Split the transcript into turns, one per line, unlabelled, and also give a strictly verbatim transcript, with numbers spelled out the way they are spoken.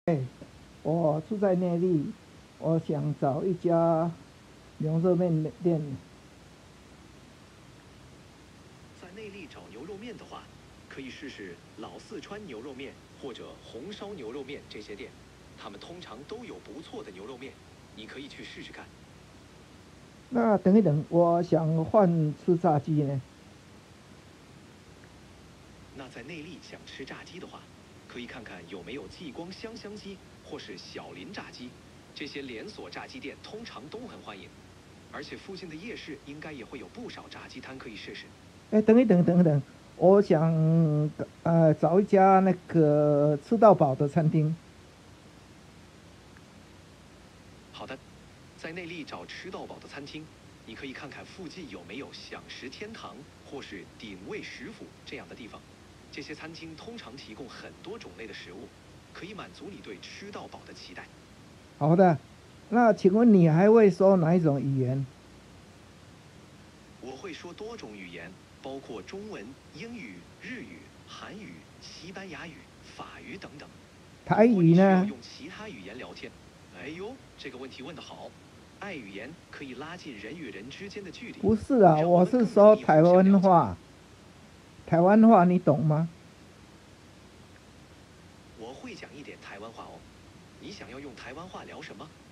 哎，我住在内坜，我想找一家牛肉面店。
在内坜找牛肉面的话，可以试试老四川牛肉面或者红烧牛肉面这些店，他们通常都有不错的牛肉面，你可以去试试看。
那等一等，我想换吃炸鸡呢。
那在内坜想吃炸鸡的话，可以看看有没有继光香香鸡或是小林炸鸡，这些连锁炸鸡店通常都很欢迎，而且附近的夜市应该也会有不少炸鸡摊可以试试。
哎，等一等，等一等，我想呃找一家那个吃到饱的餐厅。
好的，在内坜找吃到饱的餐厅，你可以看看附近有没有享食天堂或是鼎味食府这样的地方。这些餐厅通常提供很多种类的食物，可以满足你对吃到饱的期待。
好的，那请问你还会说哪一种语言？
我会说多种语言，包括中文、英语、日语、韩语、西班牙语、法语等等。
台
如果你需要
语呢？
用其他语言聊天，哎呦，这个问题问得好。爱语言可以拉近人与人之间的距离，
不是啊，
让我
我是
们更容易互
说台
相了解。
湾话。台湾话你懂吗？
我会讲一点台湾话哦。你想要用台湾话聊什么？